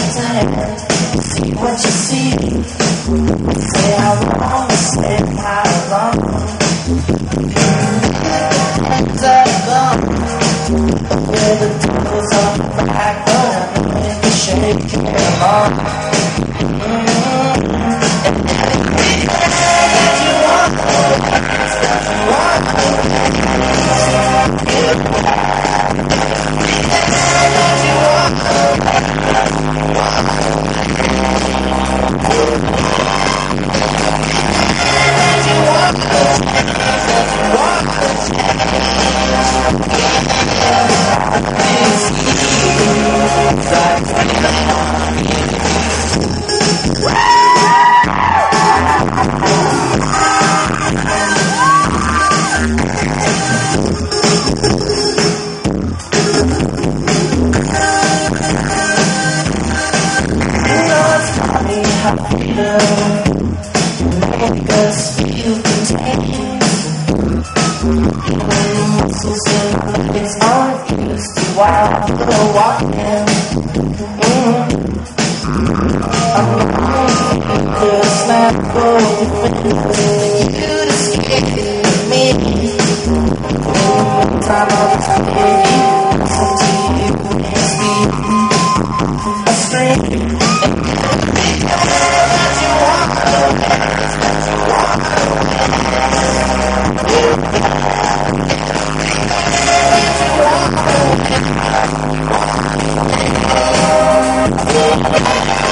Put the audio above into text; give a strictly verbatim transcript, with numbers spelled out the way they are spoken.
hand, see what you see. Say how long, say how long. Hands are gone, where the devil's on the back, but I know you can shake it on. Make us feel contained. When muscles and legs aren't used to wild girl walking. mm. I'm longing to snap both fingers. You'd escape me. One time I was scared, listen to you and speak a string. We'll be right back.